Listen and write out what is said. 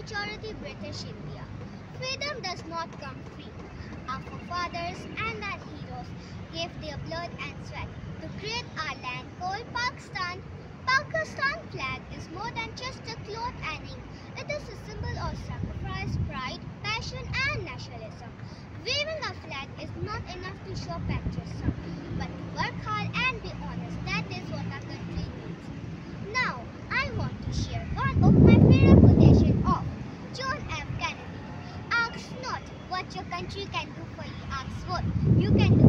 majority British India. Freedom does not come free. Our forefathers and our heroes gave their blood and sweat to create our land called Pakistan. Pakistan flag is more than just a cloth and ink. It is a symbol of sacrifice, pride, passion and nationalism. Waving a flag is not enough to show patriotism, but to work hard and be honest. That is what our country needs. Now, I want to share one of my favorite quotations of John F. Kennedy. Ask not what your country can do for you, ask what you can do